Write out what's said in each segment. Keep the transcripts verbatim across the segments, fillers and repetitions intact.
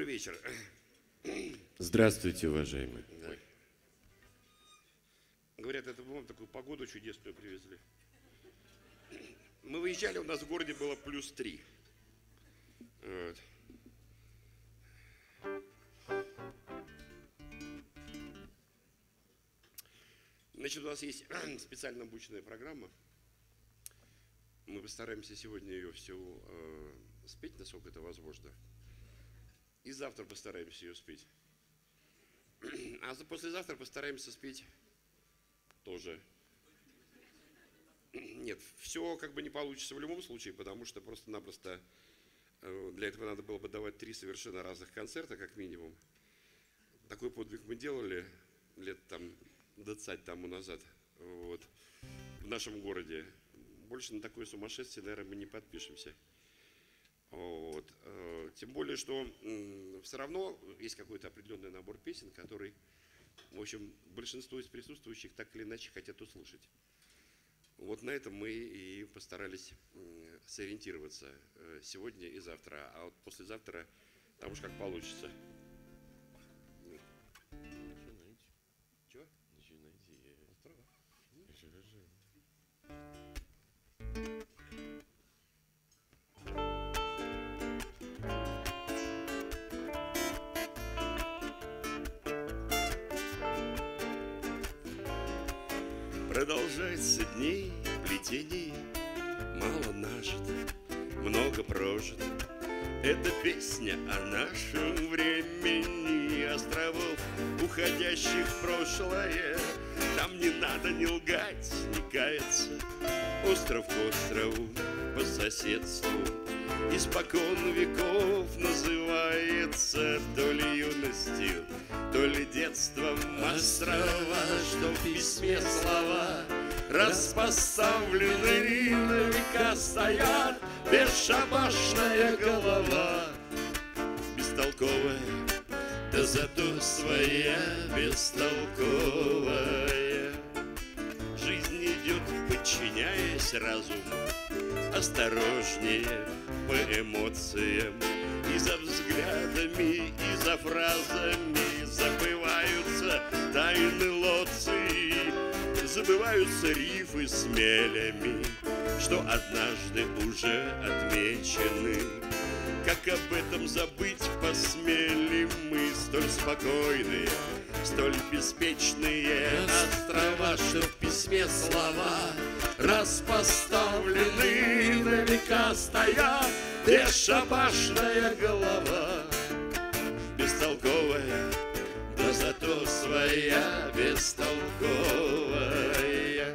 вечер. Здравствуйте, уважаемые. Да. Говорят, это вам такую погоду чудесную привезли. Мы выезжали, у нас в городе было плюс три. Вот. Значит, у нас есть специально обученная программа. Мы постараемся сегодня ее все э, спеть, насколько это возможно. И завтра постараемся ее спеть. А послезавтра постараемся спеть тоже. Нет, все как бы не получится в любом случае, потому что просто-напросто э, для этого надо было бы давать три совершенно разных концерта, как минимум. Такой подвиг мы делали лет там двадцать тому назад, вот, в нашем городе. Больше на такое сумасшествие, наверное, мы не подпишемся. Вот. Тем более, что все равно есть какой-то определенный набор песен, который, в общем, большинство из присутствующих так или иначе хотят услышать. Вот на этом мы и постарались сориентироваться сегодня и завтра. А вот послезавтра там уж как получится. Чего? Продолжаются дни плетений, мало нажито, много прожито. Это песня о нашем времени, островов, уходящих в прошлое. Там не надо ни лгать, ни каяться, остров к острову по соседству испокон веков называется то ли юностью, то ли детством. Острова, что в письме слова распоставлены на века стоят, бесшабашная голова, бестолковая, да зато своя бестолковая. Жизнь идет, подчиняясь разуму, осторожнее по эмоциям. И за взглядами, и за фразами забываются тайны лоции, забываются рифы с мелями, что однажды уже отмечены. Как об этом забыть посмели мы, столь спокойные, столь беспечные острова, что в письме слова распоставлены на века стоят, бесшабашная голова, бестолковая, да зато своя бестолковая.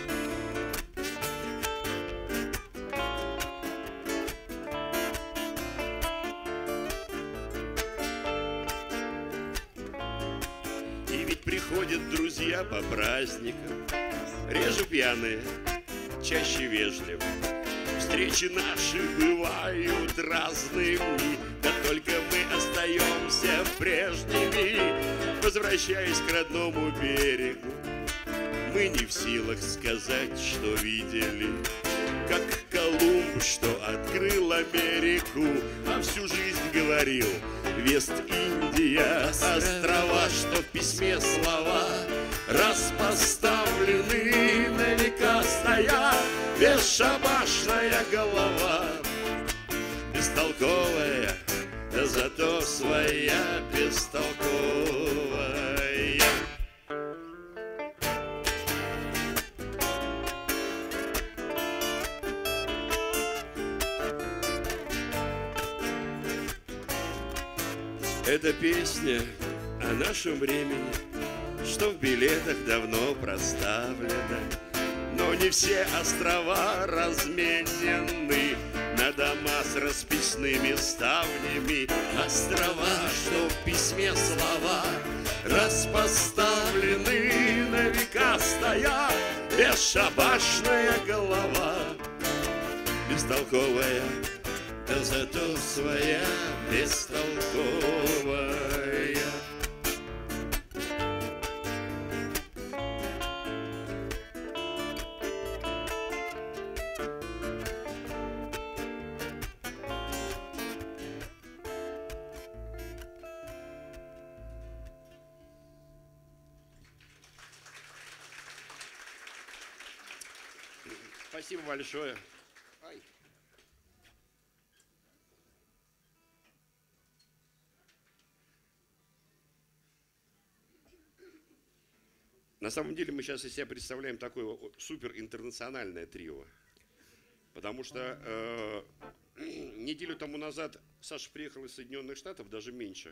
И ведь приходят друзья по праздникам, реже пьяные, чаще вежливы. Встречи наши бывают разными, да только мы остаемся прежними. Возвращаясь к родному берегу, мы не в силах сказать, что видели, как Колумб, что открыл Америку, а всю жизнь говорил Вест-Индия. Острова, что в письме слова распоставлены на века стоят, бесшабашная голова, бестолковая, да зато своя бестолковая. Это песня о нашем времени, что в билетах давно проставлено. Но не все острова разменены на дома с расписными ставнями. Острова, что в письме слова распоставлены на века стоят, бесшабашная голова, бестолковая, да зато своя бестолковая. Спасибо большое. Ай. На самом деле мы сейчас из себя представляем такое супер интернациональное трио. Потому что э, неделю тому назад Саша приехал из Соединенных Штатов, даже меньше.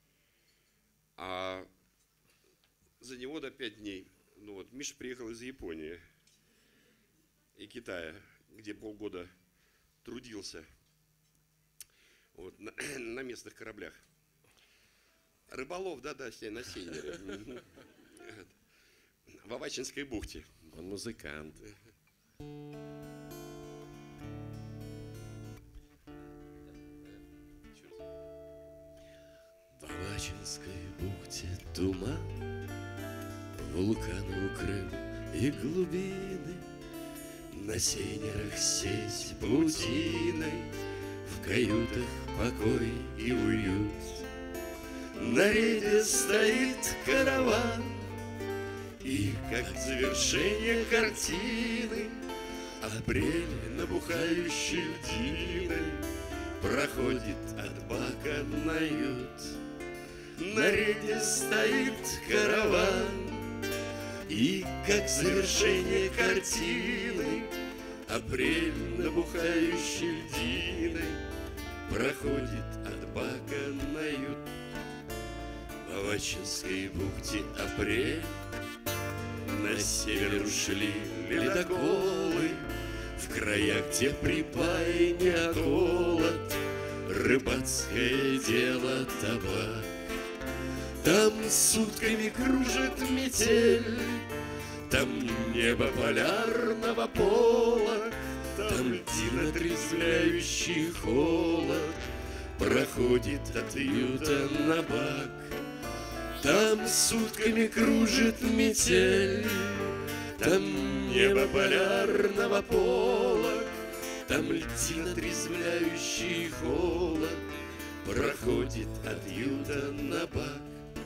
А за него до пять дней. Ну вот, Миша приехал из Японии и Китая, где полгода трудился вот, на, на местных кораблях. Рыболов, да-да, на севере. В Авачинской бухте. Он музыкант. В Авачинской бухте туман, вулканы укрыл и глубины, на сейнерах сеть паутиной, в каютах покой и уют. На рейде стоит караван, и как завершение картины апрель, набухающий льдиной, проходит от бака на ют. На рейде стоит караван, и как завершение картины апрель, набухающий льдиной, проходит от бака на ют. В Авачинской бухте апрель, на север ушли ледоколы, в края, где припай не холод, рыбацкое дело табак. Там сутками кружит метель, там небо полярного пола, там льдин отрезвляющий холод проходит от юта на бак. Там сутками кружит метель, там небо полярного пола, там льдин отрезвляющий холод проходит от юта на бак.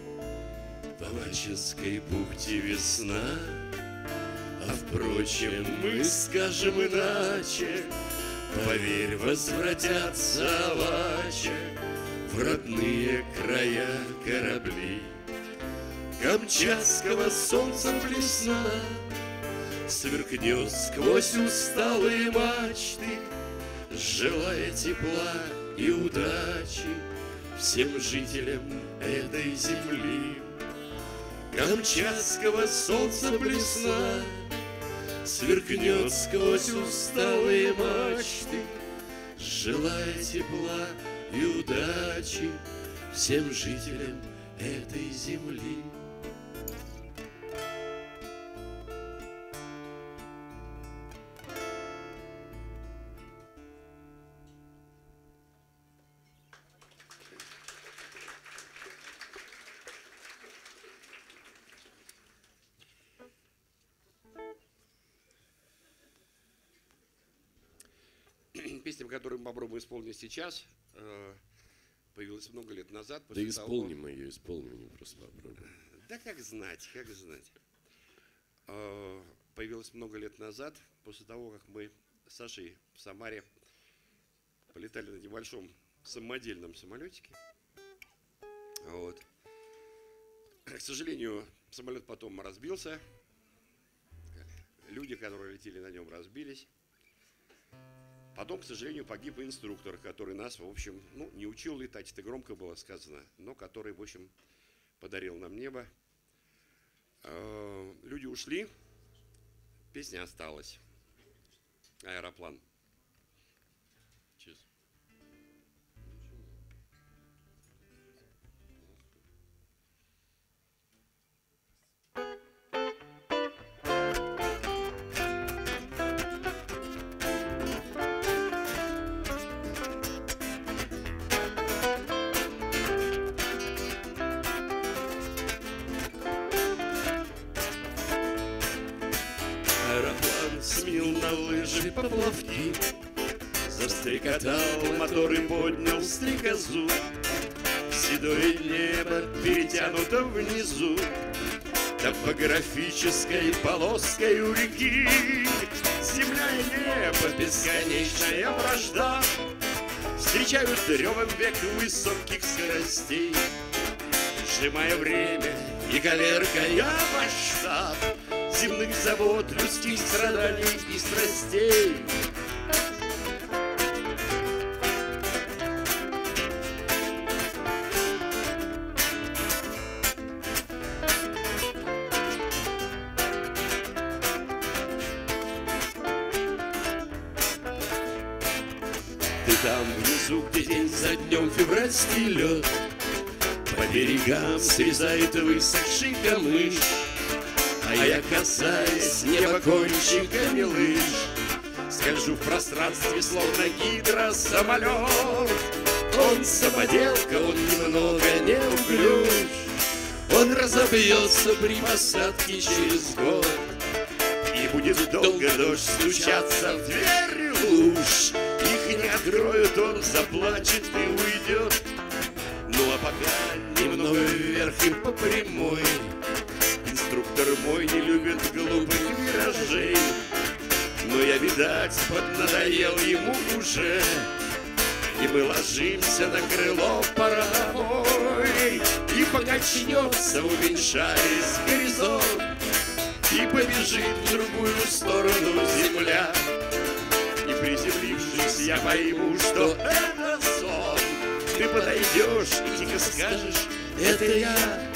В Авачинской бухте весна, а впрочем мы скажем иначе. Поверь, возвратятся Авачи в родные края корабли. Камчатского солнцем блесна сверкнет сквозь усталые мачты, желая тепла и удачи всем жителям этой земли. Камчатского солнца блесна сверкнет сквозь усталые мачты, желая тепла и удачи всем жителям этой земли. Песня, которую мы попробуем исполнить сейчас, появилась много лет назад. Да исполним того... ее, исполним ее, просто попробуем. Да как знать, как знать. Появилась много лет назад, после того, как мы с Сашей в Самаре полетали на небольшом самодельном самолетике. Вот. К сожалению, самолет потом разбился. Люди, которые летели на нем, разбились. Потом, к сожалению, погиб инструктор, который нас, в общем, ну, не учил летать, это громко было сказано, но который, в общем, подарил нам небо. Люди ушли, песня осталась. Аэроплан. Cheers. Смел на лыжи поплавки, застрекотал мотор и поднял стрекозу. Седое небо перетянуто внизу топографической полоской у реки. Земля бесконечная вражда. Встречают ревом век высоких скоростей, сжимая время и коверкая масштаб земных забот, людских страданий и страстей. Там внизу, где день за днем февральский лед по берегам срезает высохший камыш, а я, касаясь неба кончиками лыж, скольжу в пространстве, словно гидросамолет. Он самоделка, он немного неуклюж, он разобьется при посадке через год, и будет долго дождь стучаться в дверь луж. Их не откроют, он заплачет и уйдет. Ну а пока немного вверх и по прямой. Инструктор мой не любит глупых виражей, но я, видать, поднадоел ему уже, и мы ложимся на крыло паровой, и покачнется, уменьшаясь горизонт, и побежит в другую сторону земля. И приземлившись, я пойму, что это сон. Ты подойдешь и тихо скажешь: это я.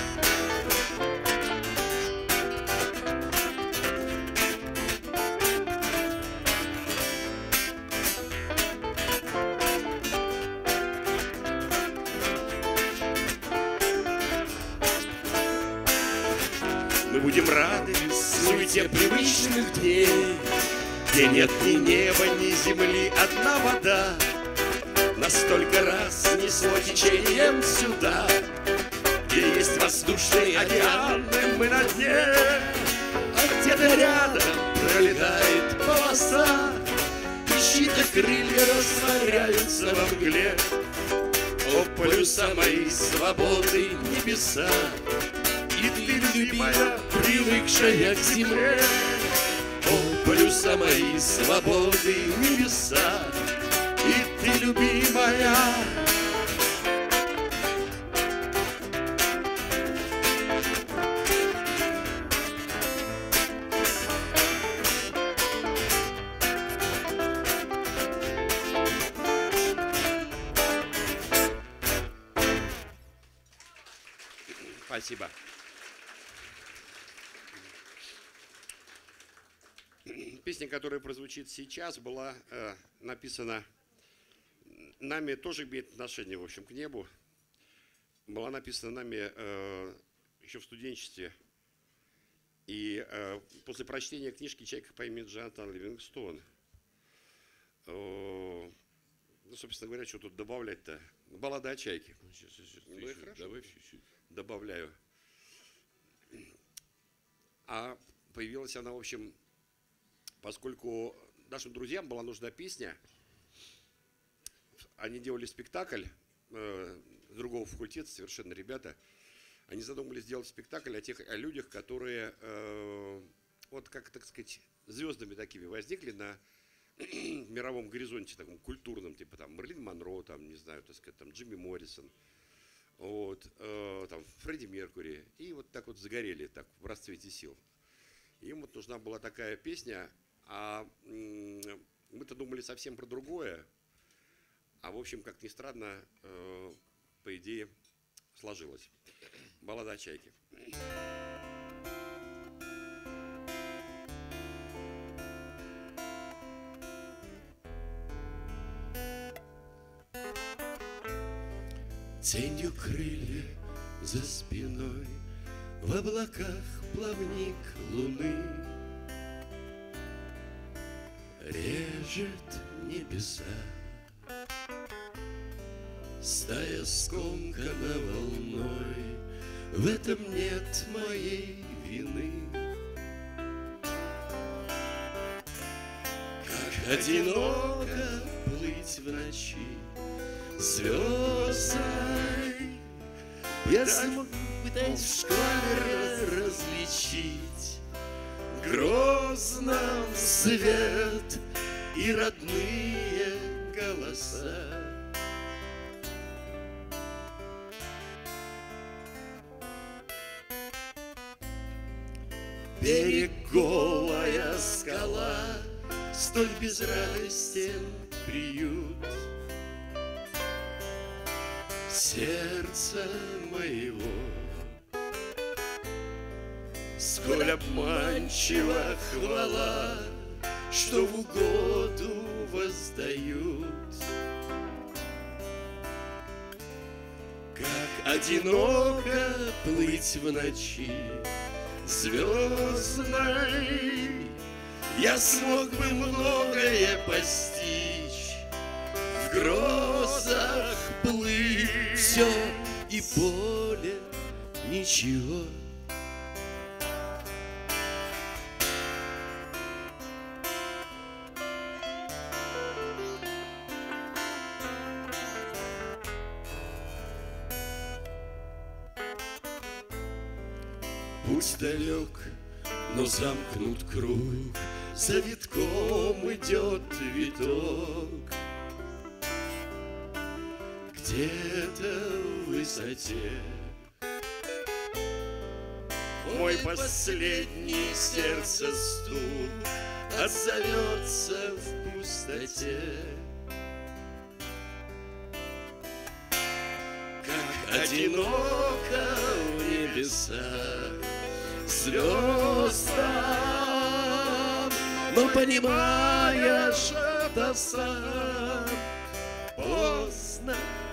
Мы будем рады суете привычных дней, где нет ни неба, ни земли, одна вода. Нас столько раз снесло течением сюда, где есть воздушные океаны, мы на дне, а где-то рядом пролетает полоса, и чьи-то крылья растворяются во мгле. О, полюса моей свободы небеса, и ты, любимая, привыкшая к земле. О, полюса моей свободы небеса, и ты, любимая. Спасибо. Песня, которая прозвучит сейчас, была э, написана нами, тоже имеет отношение, в общем, к небу. Была написана нами э, еще в студенчестве. И э, после прочтения книжки человека по имени Джонатан Ливингстон, э, ну, собственно говоря, что тут добавлять-то? Баллада о чайке. Ну, и хорошо. Давай чуть-чуть. Добавляю. А появилась она, в общем, поскольку нашим друзьям была нужна песня, они делали спектакль э, с другого факультета, совершенно ребята, они задумали сделать спектакль о тех о людях, которые, э, вот как, так сказать, звездами такими возникли на мировом горизонте, таком культурном, типа там Мерлин Монро, там, не знаю, так сказать, там Джимми Моррисон, вот, э, там Фредди Меркьюри, и вот так вот загорели так в расцвете сил. Им вот нужна была такая песня, а мы-то думали совсем про другое, а в общем, как ни странно, э, по идее, сложилось. Баллада о чайке. Тенью крылья за спиной, в облаках плавник луны режет небеса. Стая скомкана волной, в этом нет моей вины. Как одиноко плыть в ночи звездой, я пытаюсь в шкале различить грозно свет и родные голоса. Берег голая скала, столь безрадостен приют. Сердца моего, сколь обманчива хвала, что в угоду воздают. Как одиноко плыть в ночи звездной, я смог бы многое постичь, в грозах плыть. Все и более ничего. Путь далек, но замкнут круг, за витком идет виток. Где-то в высоте мой последний сердце стук отзовется в пустоте. Как одиноко в небесах звездам, но понимаешь это сам поздно.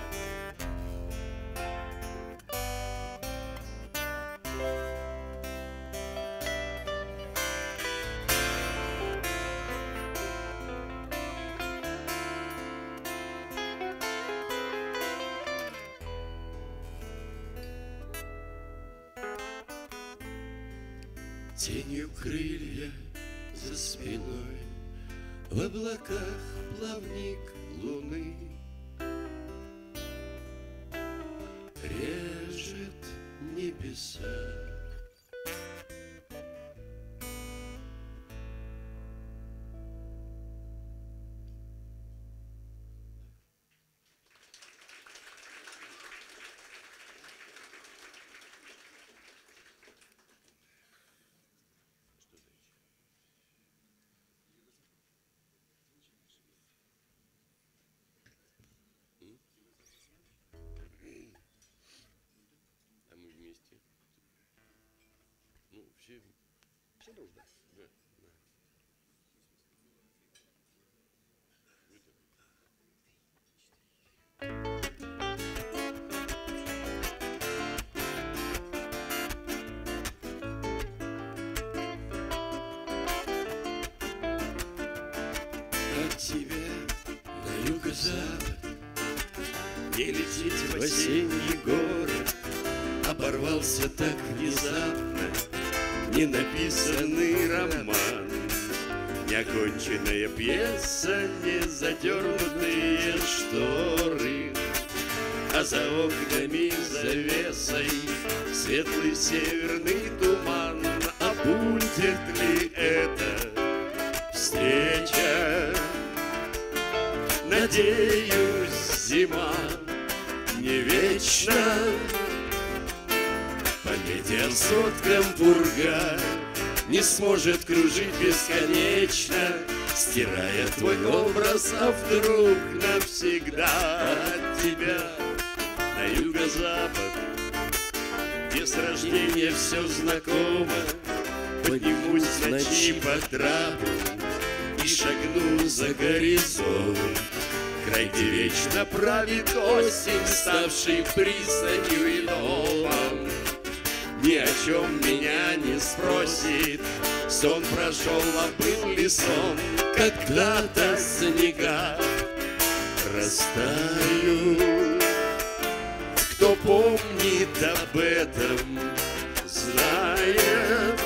Тенью крылья за спиной, в облаках плавник луны режет небеса. Все дружно. Да. От тебя на юго-запад не лететь в осенний город. Оборвался так внезапно ненаписанный роман, неоконченная пьеса, не задернутые шторы, а за окнами завесой светлый северный туман. А будет ли это встреча? Надеюсь, зима не вечна. По метеосоткам пурга не сможет кружить бесконечно, стирая твой образ, а вдруг навсегда от тебя на юго-запад, где с рождения все знакомо. Поднимусь в ночи по трапу и шагну за горизонт, край, где вечно правит осень, ставший пристанью и домом. Ни о чем меня не спросит, сон прошел, а был ли сон? Когда-то снега растают. Кто помнит об этом, знает.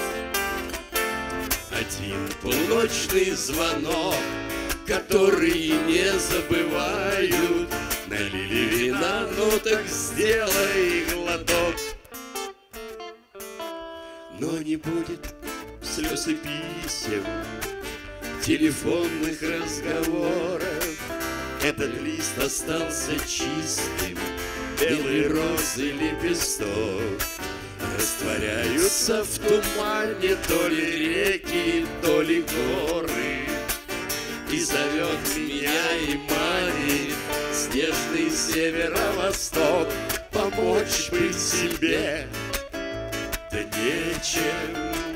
Один полночный звонок, который не забывают. Налили вина, ну так сделай глоток. Но не будет слез и писем, телефонных разговоров. Этот лист остался чистым, белые розы лепесток растворяются в тумане, то ли реки, то ли горы. И зовет меня и манит снежный северо-восток. Помочь бы себе, да нечем.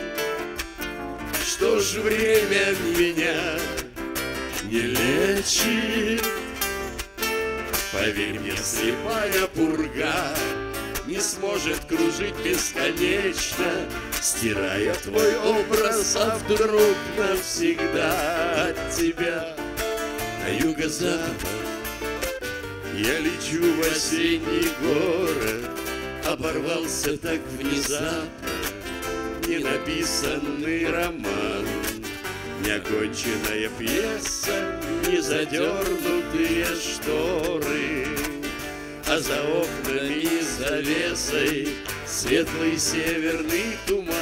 Что ж время меня не лечит? Поверь мне, слепая пурга не сможет кружить бесконечно, стирая твой образ, а вдруг навсегда от тебя. На юго-запад я лечу в осенний город. Оборвался так внезапно ненаписанный роман, неоконченная пьеса, незадернутые шторы, а за окнами завесой светлый северный туман.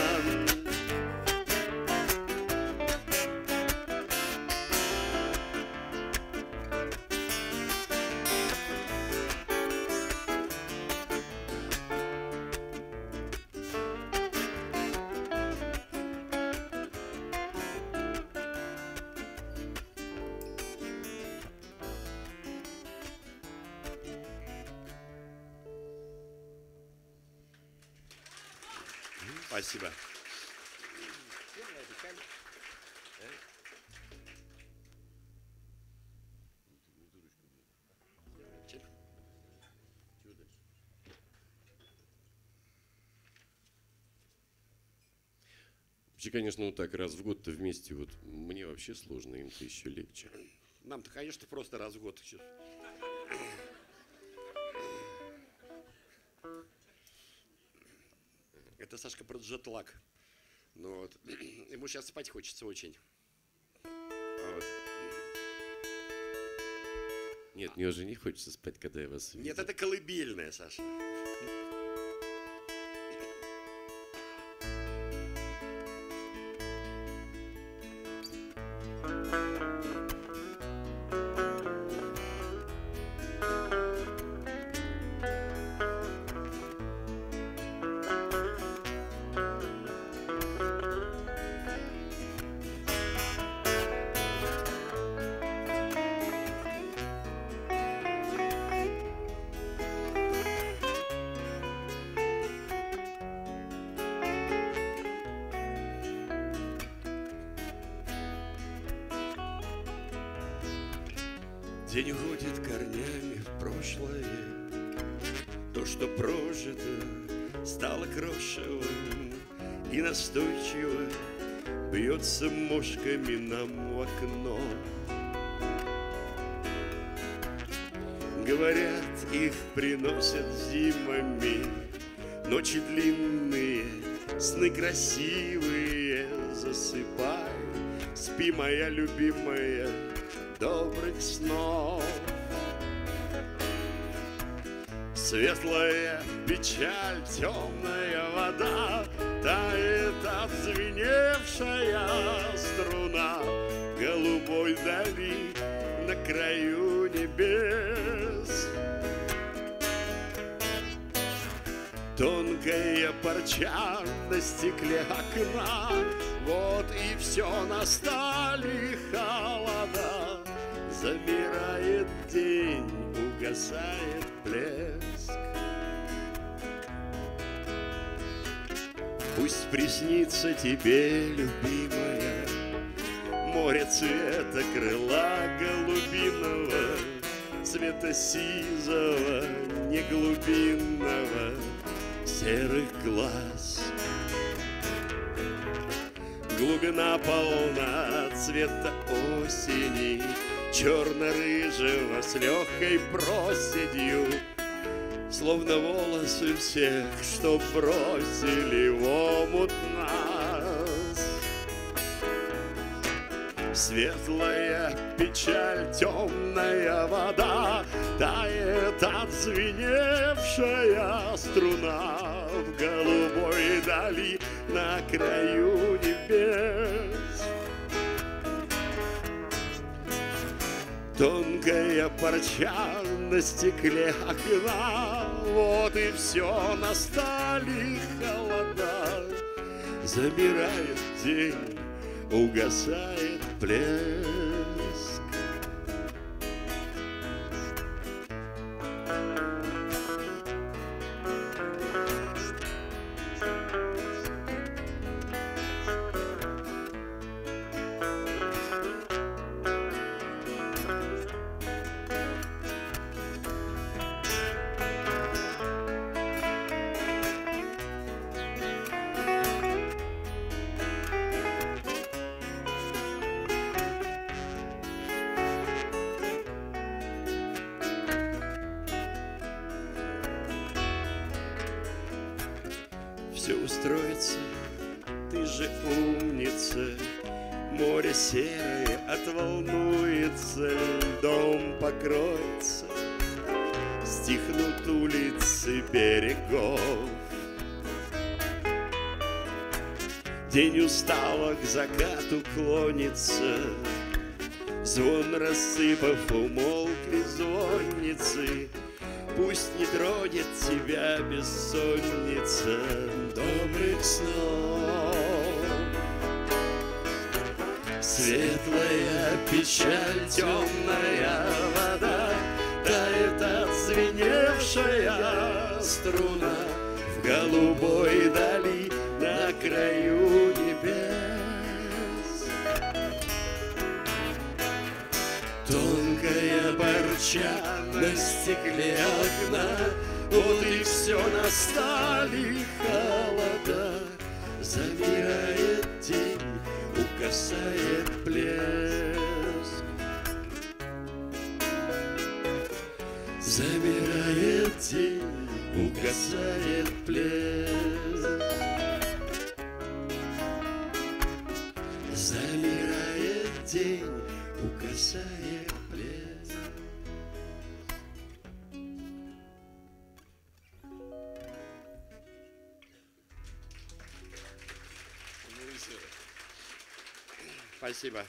Спасибо. Вообще, конечно, вот так раз в год-то вместе, вот мне вообще сложно, им-то еще легче. Нам-то, конечно, просто раз в год. Это Сашка про джетлаг. Ну, вот. Ему сейчас спать хочется очень. Вот. Нет, мне уже не хочется спать, когда я вас вижу. Нет, это колыбельная, Саша. День уходит корнями в прошлое. То, что прожито, стало крошевым и настойчиво бьется мошками нам в окно. Говорят, их приносят зимами ночи длинные, сны красивые. Засыпай, спи, моя любимая, добрых снов. Светлая печаль, темная вода, тает отзвеневшая струна голубой дали на краю небес. Тонкая парча на стекле окна, вот и все, настали холода. Замирает день, угасает блеск. Пусть приснится тебе, любимая, море цвета крыла голубиного, цвета сизого, не глубинного, серых глаз. Глубина полна цвета осени, черно-рыжего с легкой проседью, словно волосы всех, что бросили в омут нас. Светлая печаль, темная вода, тает отзвеневшая струна в голубой дали на краю небес. Тонкая парча на стекле окна, вот и все, настали холода. Замирает день, угасает блеск. Все устроится, ты же умница. Море серое отволнуется, дом покроется, стихнут улицы берегов. День устало к закату клонится, звон рассыпав умолкли звонницы. Пусть не тронет тебя бессонница, добрых снов. Светлая печаль, темная вода, тает отзвеневшая струна в голубой дали на краю небес. Тонкая парча на стекле окна, вот и все, настали холода. Замирает день, угасает блеск. Замирает день, угасает блеск. Замирает день, угасает блеск. Спасибо.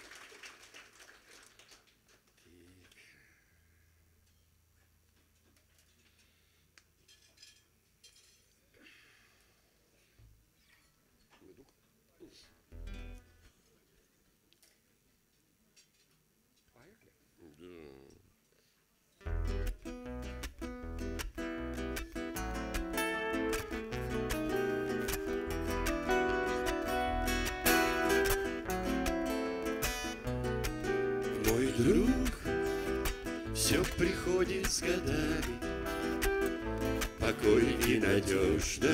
Мой друг, все приходит с годами, покой и надежность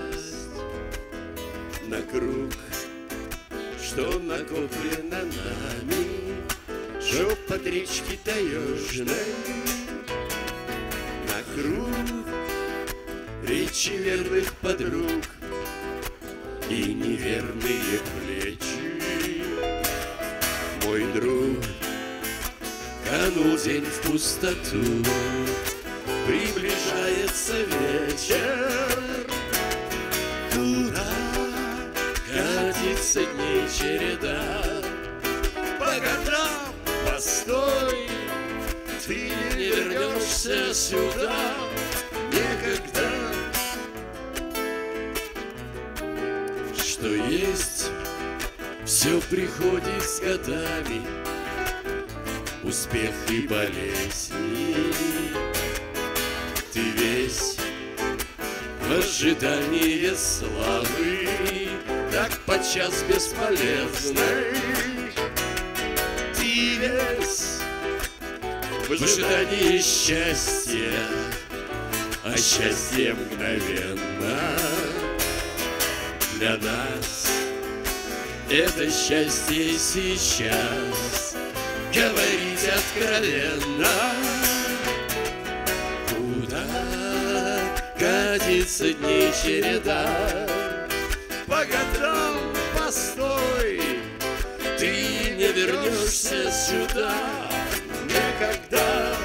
на круг, что накоплено нами, шепот речки таежной, на круг речи верных подруг и неверные плечи. Мой друг, канул день в пустоту, приближается вечер. Куда катится дней череда? По годам постой, ты не вернешься сюда никогда. Что есть, все приходит с годами, успех и болезни. Ты весь в ожидании славы, так подчас бесполезной. Ты весь в ожидании счастья, а счастье мгновенно. Для нас это счастье сейчас говорить откровенно. Куда катится дней череда? По годам постой, ты не вернешься сюда никогда.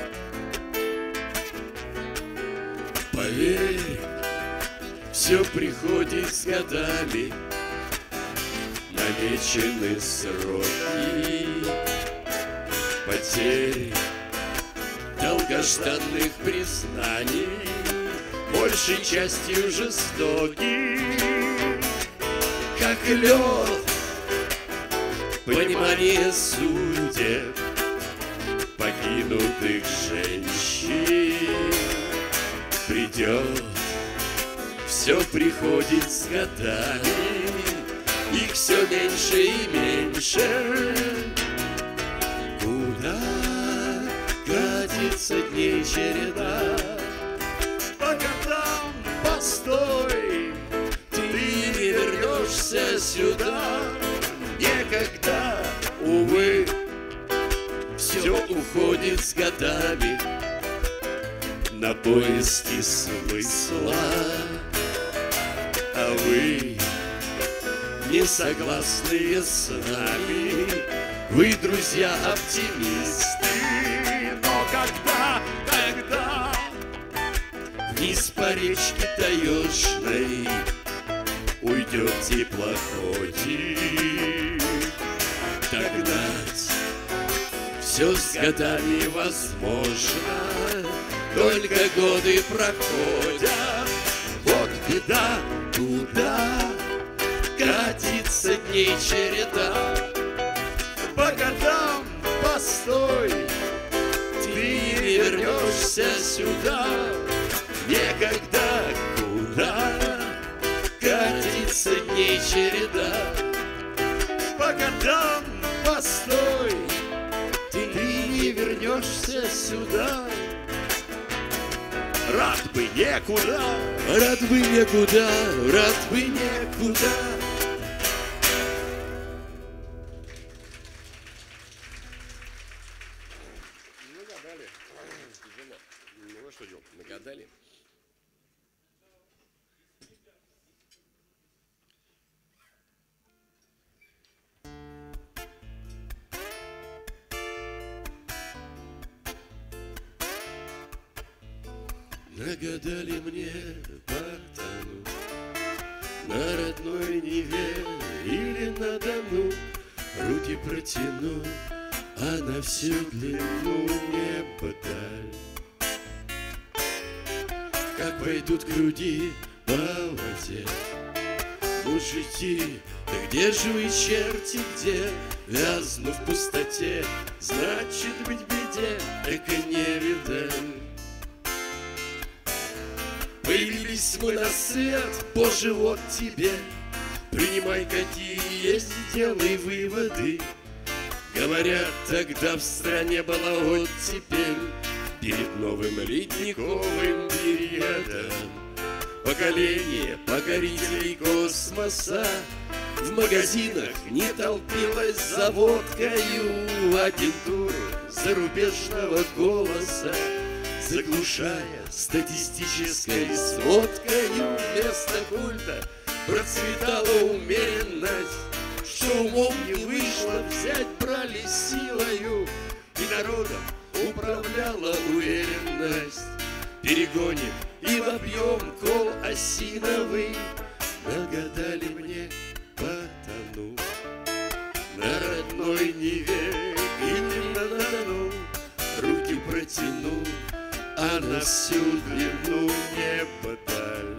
Поверь, все приходит с годами, намечены сроки. потерь, долгожданных признаний, большей частью жестоких, как лед, понимание судеб покинутых женщин. Придет, все приходит с годами, их все меньше и меньше. Куда катится дней череда? По годам постой, ты не вернешься сюда. Некогда, увы, все уходит с годами на поиски смысла. А вы, не согласные с нами, вы, друзья, оптимисты. Но когда, когда вниз по речке таежной уйдет теплоходик, тогда все с годами возможно, только годы проходят. Вот беда, туда катится дней череда. По годам постой, ты не вернешься сюда. Некогда, куда катится дней череда. По годам постой, ты не вернешься сюда. Рад бы некуда, рад бы некуда, рад бы некуда. Нагадали. Тяжело. Ну, а что делать? Нагадали? Нагадали мне потонуть на родной Неве или на Дону. Руки протяну, а на всю длину небо даль. Как пойдут груди по воде, мужики, да где же вы, черти, где? Вязну в пустоте, значит быть беде, эко не видаль. Появились мы на свет, Боже, вот тебе. Принимай, какие есть, делай выводы. Говорят, тогда в стране была оттепель перед новым ледниковым периодом. Поколение покорителей космоса в магазинах не толпилось за водкою, агентуру зарубежного голоса заглушая статистической сводкою. Вместо культа процветала умеренность, что умом не вышло взять, брали силою, и народом управляла уверенность. Перегоним и вобьем кол осиновый. Нагадали мне потону на родной Неве или на Дону. Руки протяну, а на всю длину небо даль.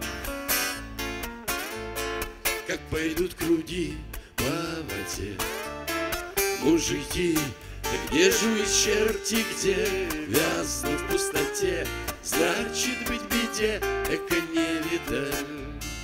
Как пойдут круги по воде, мужики, да где же вы, черти, где? Вязну в пустоте, значит быть беде, эко не видаль.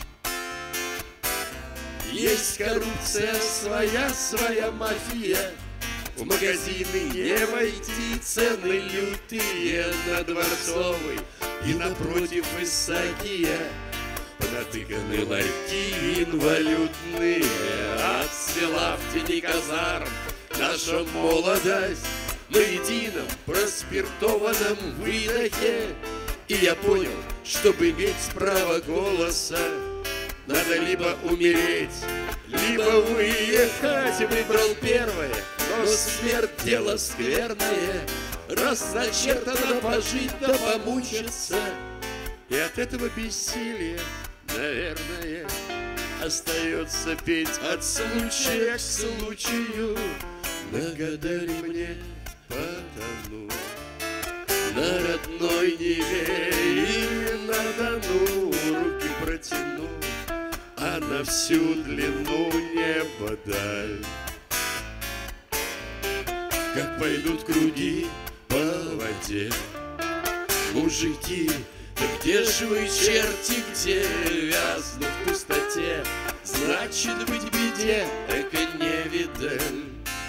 Есть коррупция своя, своя мафия. В магазины не войти, цены лютые на Дворцовой и напротив Исаакия. Понатыканы ларьки инвалютные, отцвела в тени казарм наша молодость на едином проспиртованном выдохе. И я понял, чтобы иметь право голоса, надо либо умереть, либо выехать. Выбрал первое, но смерть дело скверное, раз начертано пожить да помучиться. И от этого бессилия, наверное, остается петь от случая к случаю. Нагадали мне потону. На родной Неве или на Дону руки протяну, а на всю длину неба даль. Как пойдут круги по воде мужики, да где же вы, черти, где? Вязнут в пустоте, значит быть беде, эко не видаль.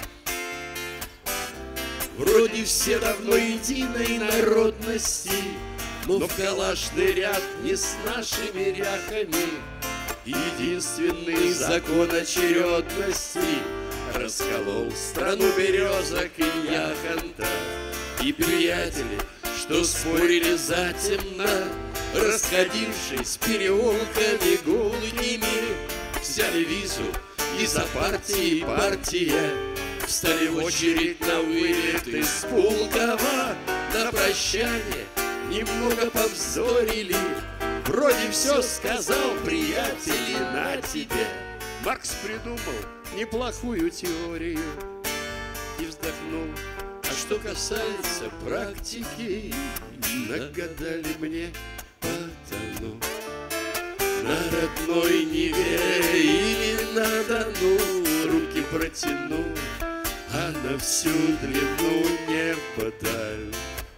Вроде все давно единой народности, но в калашный ряд не с нашими ряхами. Единственный закон очередности расколол страну березок и яхонтов. И приятели, что спорили затемно, расходившись переулками гулкими, взяли визу и за партией партия встали в очередь на вылет из Пулково. На прощание немного повздорили, вроде все сказал, приятели, на тебе. Маркс придумал неплохую теорию и вздохнул. А что касается практики, нагадали мне потону. На родной Неве или на Дону руки протяну, а на всю длину небо даль.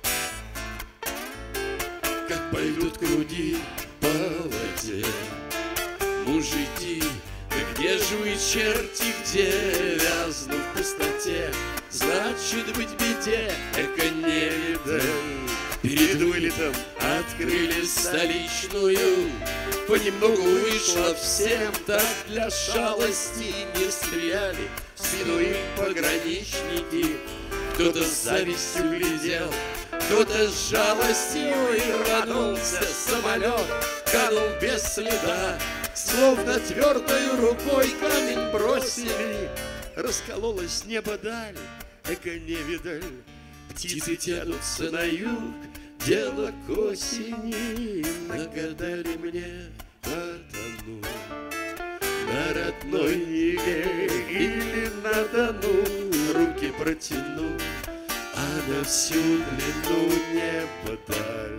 Как пойдут круги по воде мужики, да где же вы, черти, где? Вязну в пустоте, значит быть беде, эко не видаль. Перед вылетом открыли столичную, понемногу вышло всем так для шалости. Не стреляли в спину им пограничники, кто-то с завистью глядел, кто-то с жалостью, и рванулся самолет, канул без следа, словно твердой рукой камень бросили. Раскололось небо даль, эко не видаль. Птицы тянутся на юг, дело к осени. Нагадали мне потону. На родной Неве или на Дону руки протяну, а на всю длину небо даль.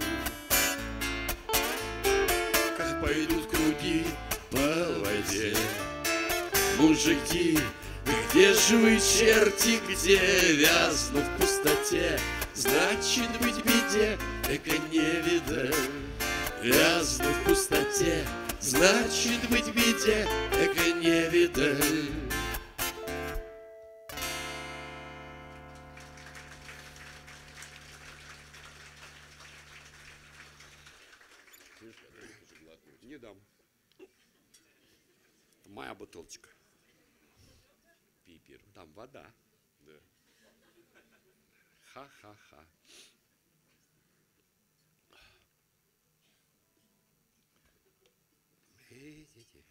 Как пойдут круги по воде мужики, где же вы, черти, где? Вязнув в пустоте, значит быть беде, эко не видаль. Вязнув в пустоте, значит быть беде, эко не видаль. Не дам. Моя бутылочка. Пипер. Там вода. Да. Ха-ха-ха. Видите?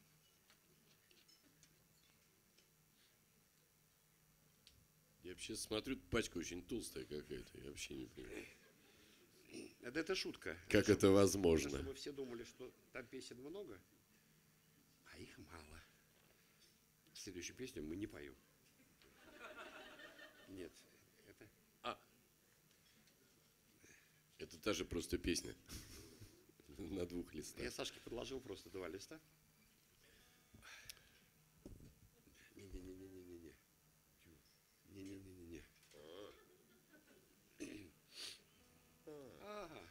Я вообще смотрю, пачка очень толстая какая-то. Я вообще не понимаю. Это, это шутка. Как чтобы, это возможно? Чтобы все думали, что там песен много, а их мало. Следующую песню мы не поем. Нет, это... А. Это та же просто песня. На двух листах. Я Сашке предложил просто два листа. Не-не-не-не-не-не. Не-не-не-не-не. Ага.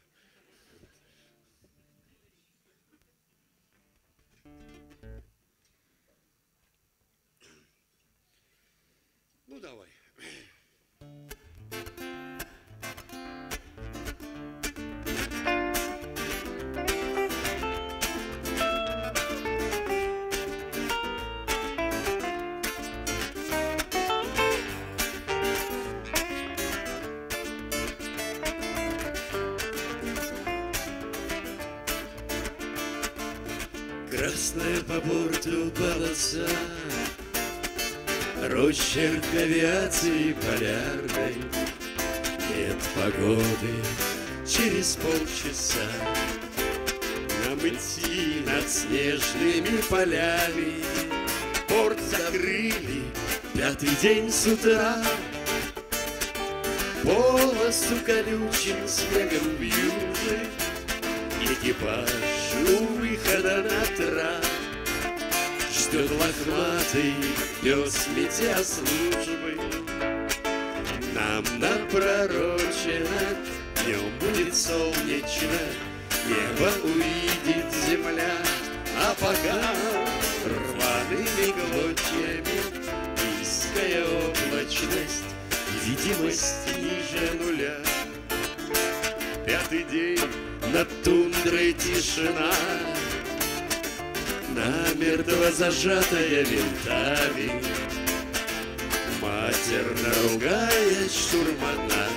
Ну, давай. Красная по борту полоса, росчерк авиации полярной. Нет погоды через полчаса, нам идти над снежными полями. Порт закрыли, пятый день с утра. полосу колючим снегом вьюжи. Экипаж у выхода на трап ждет лохматый пес метеослужбы. Нам напророчено, днем будет солнечно, небо увидит земля, а пока рваными клочьями низкая облачность, видимость ниже нуля. Пятый день над тундрой тишина, намертво зажатая винтами. Матерно ругая штурмана,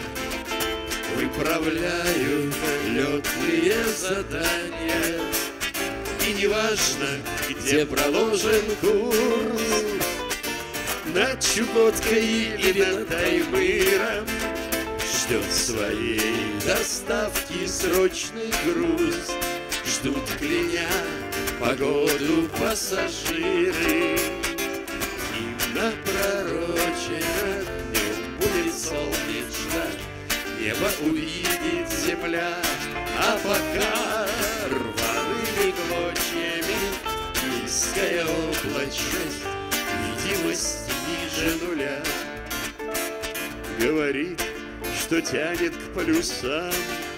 выправляю летные задания. И неважно, где проложен курс, над Чукоткой или над Таймыром, ждет своей доставки срочный груз. Ждут кляня погоду пассажиры. Им напророчено, днем будет солнечно, небо увидит земля, а пока рваными клочьями низкая облачность, видимость ниже нуля. Говорит, что тянет к полюсам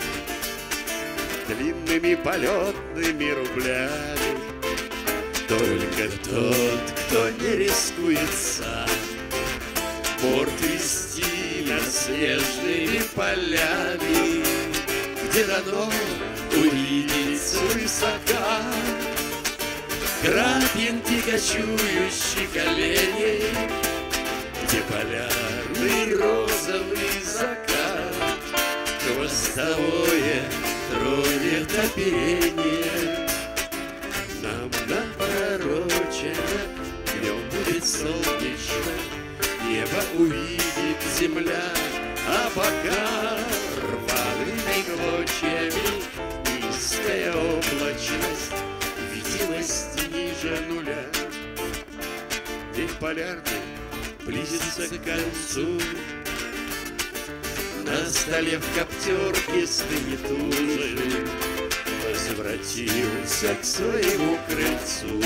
длинными полетными рублями. Только тот, кто не рискует сам борт вести над снежными полями, где дано увидеть свысока крапинки кочующих оленей, где полярный розовый закат хвостовое тронет оперение. Нам напророчено, днем будет солнечно, небо увидит земля, а пока рваными клочьями низкая облачность, видимость ниже нуля. День полярный близится к концу, на столе в коптерке стынет ужин. Возвратился к своему крыльцу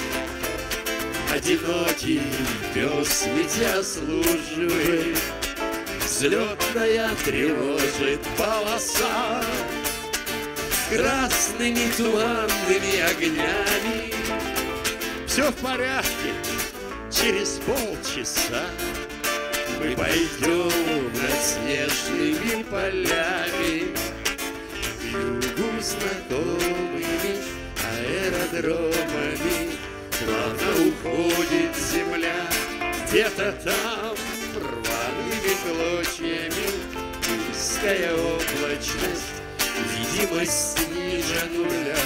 одинокий пес метеослужбы. Взлетная тревожит полоса красными туманными огнями. Все в порядке, через полчаса мы пойдем над снежными полями, к югу знакомыми аэродромами. Плавно уходит земля, где-то там рваными клочьями низкая облачность, видимость ниже нуля.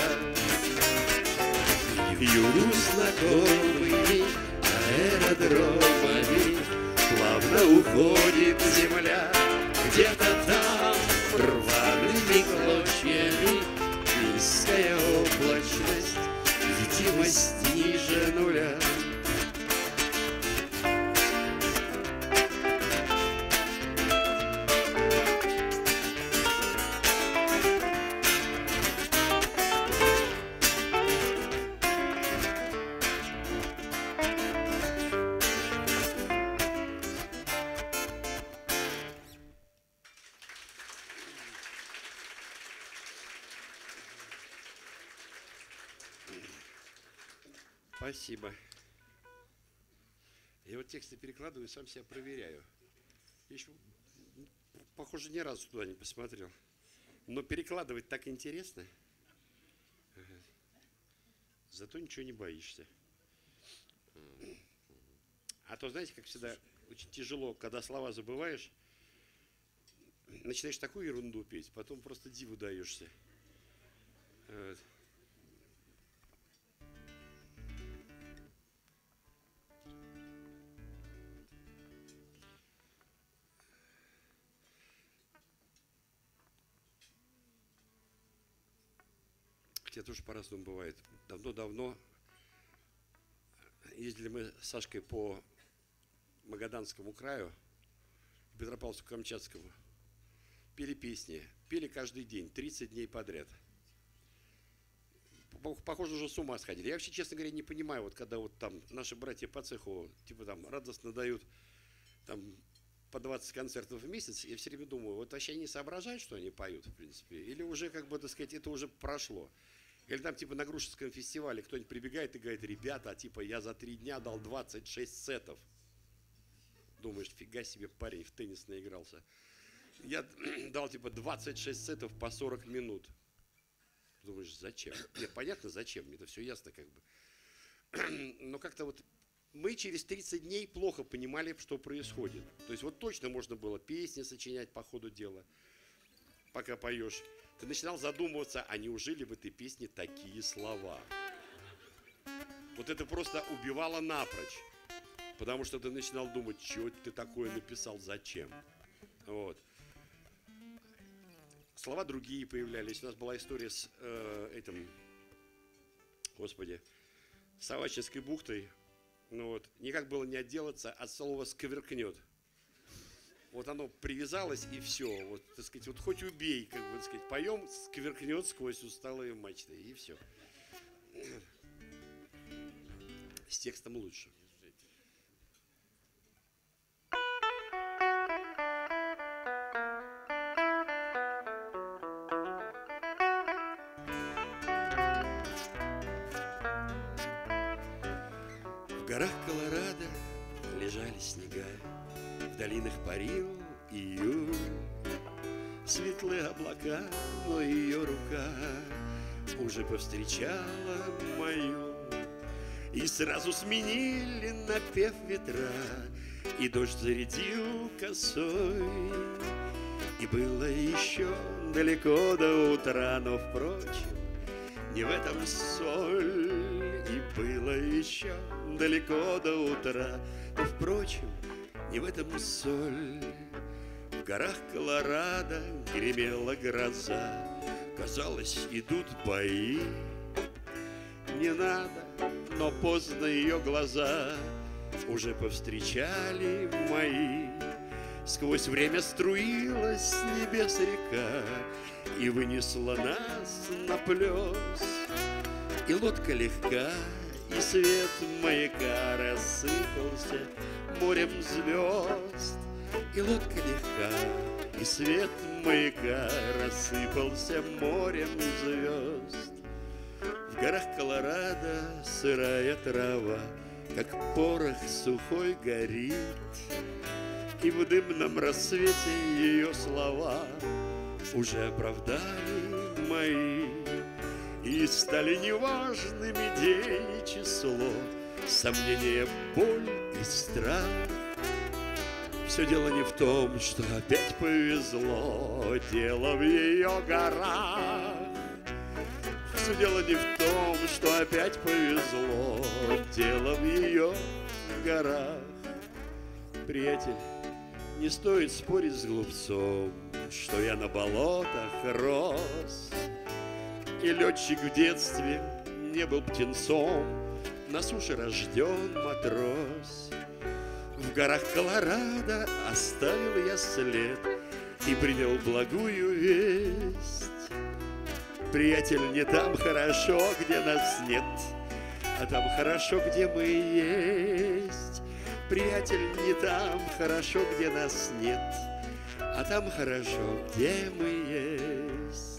К югу знакомыми аэродромами плавно уходит земля, где-то там рваными клочьями низкая облачность, видимость ниже нуля. Спасибо. Я вот тексты перекладываю и сам себя проверяю. Еще, похоже, ни разу туда не посмотрел. Но перекладывать так интересно. Зато ничего не боишься. А то, знаете, как всегда, очень тяжело, когда слова забываешь, начинаешь такую ерунду петь, потом просто диву даешься. Вот. Хотя тоже по-разному бывает. Давно-давно ездили мы с Сашкой по Магаданскому краю, Петропавловску-Камчатскому. пели песни, пели каждый день, тридцать дней подряд. Похоже, уже с ума сходили. Я вообще, честно говоря, не понимаю, вот когда вот там наши братья по цеху, типа там радостно дают там по двадцать концертов в месяц, я все время думаю, вот вообще они соображают, что они поют, в принципе, или уже, как бы, так сказать, это уже прошло. Или там, типа, на Грушевском фестивале кто-нибудь прибегает и говорит, ребята, типа, я за три дня дал двадцать шесть сетов. Думаешь, фига себе, парень в теннис наигрался. Я дал, типа, двадцать шесть сетов по сорок минут. Думаешь, зачем? Нет, понятно, зачем, мне это все ясно, как бы. Но как-то вот мы через тридцать дней плохо понимали, что происходит. То есть вот точно можно было песни сочинять по ходу дела, пока поешь. Ты начинал задумываться, а неужели в этой песне такие слова? Вот это просто убивало напрочь. Потому что ты начинал думать, что ты такое написал, зачем? Вот. Слова другие появлялись. У нас была история с э, этим, господи, с Авачинской бухтой. Ну вот, никак было не отделаться от слова «сковеркнет». Вот оно привязалось, и все. Вот, так сказать, вот хоть убей, как бы, так сказать, поем, скверкнет сквозь усталые мачты, и все. С текстом лучше. В горах Колорадо лежали снега, в долинах парил июль. Светлые облака, но ее рука уже повстречала мою. И сразу сменили напев ветра, и дождь зарядил косой. И было еще далеко до утра, но, впрочем, не в этом соль. И было еще далеко до утра, но, впрочем, не в этом соль. В горах Колорадо гремела гроза, казалось, идут бои. Не надо, но поздно ее глаза уже повстречали мои. Сквозь время струилась с небес река и вынесла нас на плес. И лодка легка, и свет маяка рассыпался морем звезд. И лодка легка, и свет маяка рассыпался морем звезд. В горах Колорадо сырая трава, как порох сухой, горит. И в дымном рассвете ее слова уже оправдали мои. И стали неважными день и число, сомнения, боль и страх. Все дело не в том, что опять повезло, дело в ее горах. Все дело не в том, что опять повезло, дело в ее горах. Приятель, не стоит спорить с глупцом, что я на болотах рос. И летчик в детстве не был птенцом, на суше рожден матрос. В горах Колорадо оставил я след и принял благую весть. Приятель, не там хорошо, где нас нет, а там хорошо, где мы есть. Приятель, не там хорошо, где нас нет, а там хорошо, где мы есть.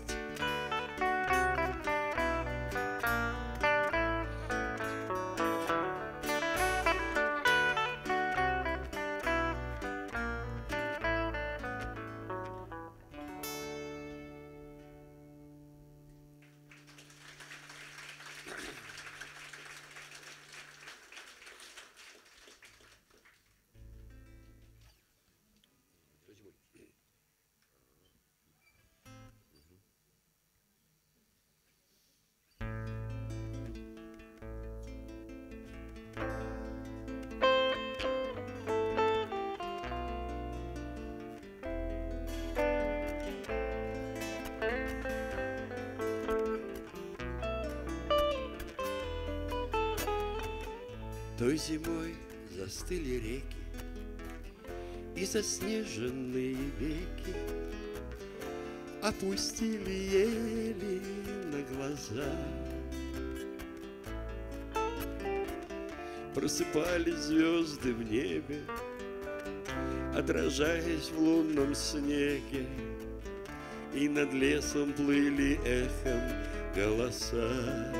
Той зимой застыли реки и заснеженные веки, опустили ели на глаза. Просыпались звезды в небе, отражаясь в лунном снеге, и над лесом плыли эхом голоса.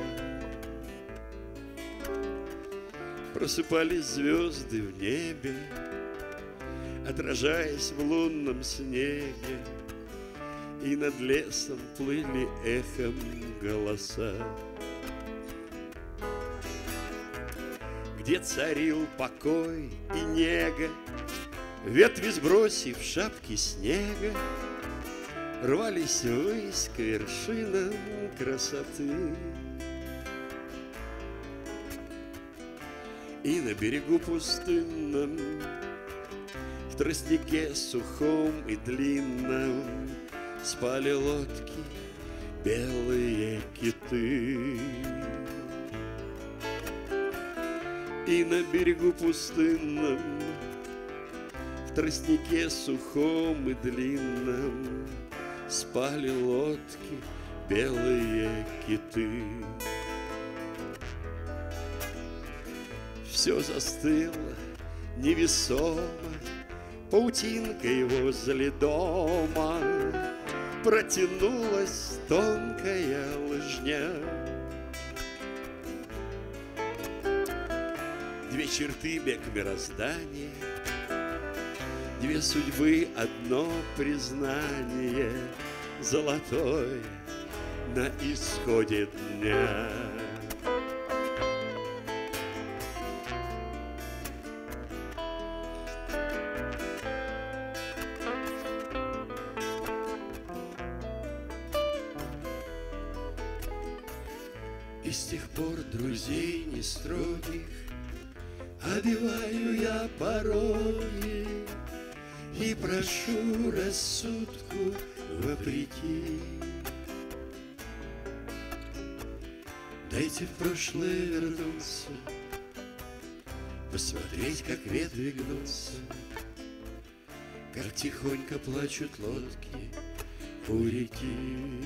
Просыпались звезды в небе, отражаясь в лунном снеге, и над лесом плыли эхом голоса. Где царил покой и нега, ветви сбросив шапки снега, рвались ввысь к вершинам красоты. И на берегу пустынном, в тростнике сухом и длинном, спали лодки, белые киты. И на берегу пустынном, в тростнике сухом и длинном, спали лодки, белые киты. Все застыло невесомо, паутинкой возле дома протянулась тонкая лыжня. Две черты бег мироздания, две судьбы, одно признание, золотое на исходе дня. И с тех пор друзей не строгих обиваю я пороги и прошу рассудку вопреки. Дайте в прошлое вернуться, посмотреть, как ветви гнутся, как тихонько плачут лодки у реки.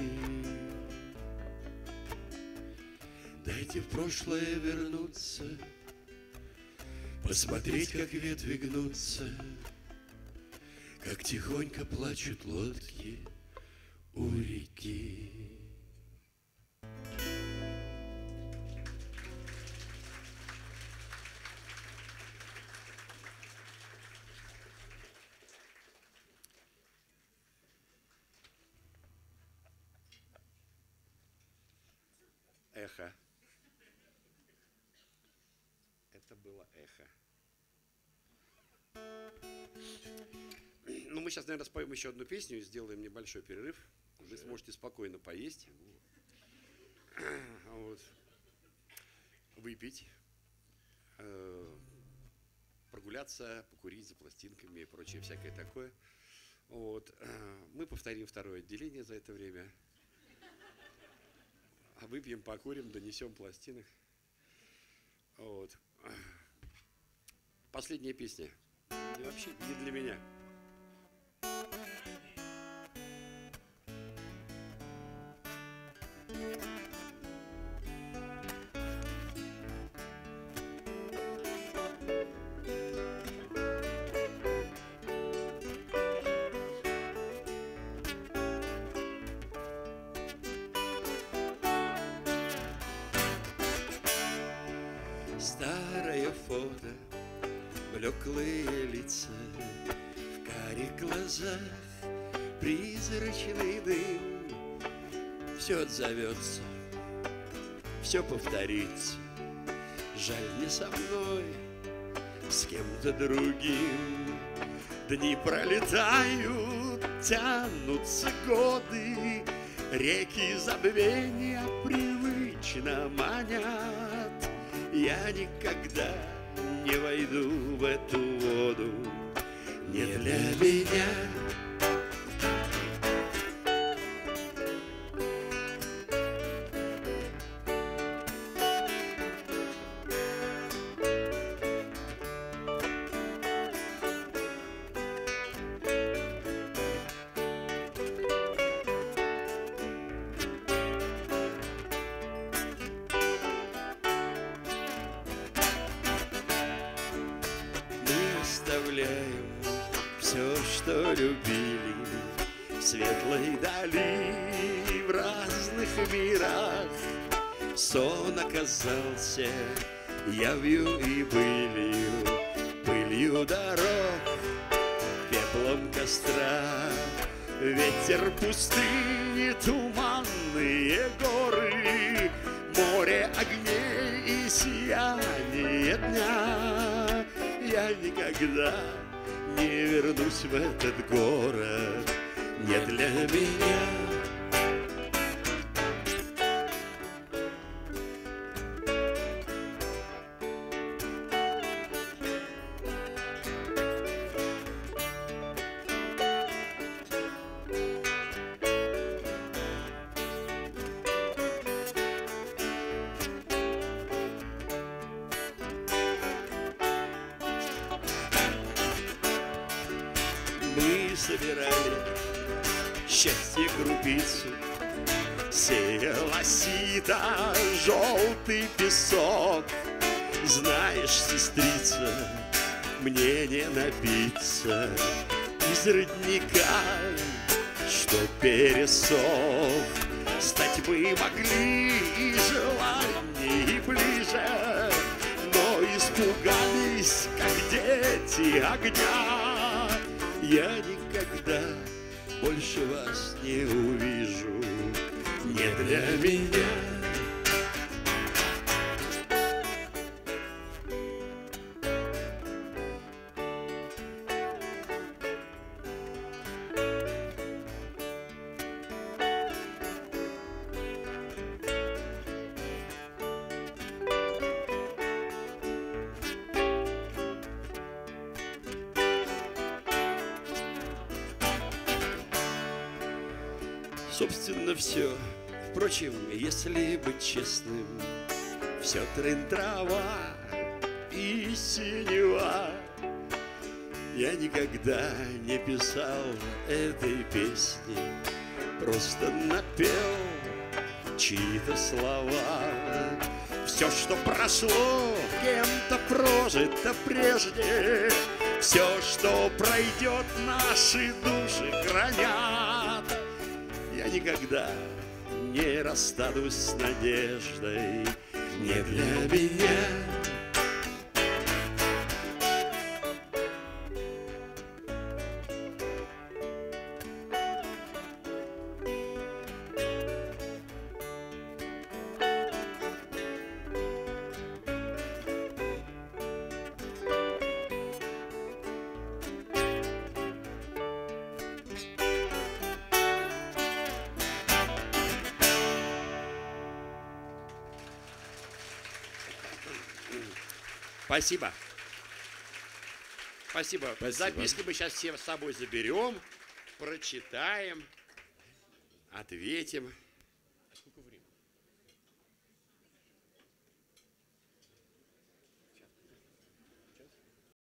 Дайте в прошлое вернуться, посмотреть, как ветви гнутся, как тихонько плачут лодки у реки. Эхо. Это было эхо. Ну, мы сейчас, наверное, споем еще одну песню и сделаем небольшой перерыв. Вы сможете спокойно поесть, вот, выпить, э, прогуляться, покурить за пластинками и прочее всякое такое. Вот. Мы повторим второе отделение за это время. Выпьем, покурим, донесем пластинок. Вот. Последняя песня. И вообще не для меня. Старое фото, блеклые лица, в карих глазах призрачный дым. Все отзовется, все повторится, жаль, не со мной, с кем-то другим. Дни пролетают, тянутся годы, реки забвения привычно манят. Я никогда не войду в эту воду, не для меня. все, что любили в светлой дали, в разных мирах. Сон оказался явью и былью, пылью дорог, пеплом костра. Ветер пустыни, туманные горы, море огней и сияние дня. Я никогда не вернусь в этот город, не для меня. Мы собирали счастье крупицу, сеяла сито, желтый песок. Знаешь, сестрица, мне не напиться из родника, что пересох. Стать мы могли и желаний ближе, но испугались, как дети, огня. Я никогда больше вас не увижу, не для меня. Собственно, все. Впрочем, если быть честным, все трын-трава и синева. Я никогда не писал этой песни, просто напел чьи-то слова. Все, что прошло, кем-то прожито прежде, все, что пройдет, наши души хранят. Я никогда не расстанусь с надеждой, не для меня. Спасибо. Спасибо. Спасибо. Записки мы сейчас все с собой заберем, прочитаем, ответим.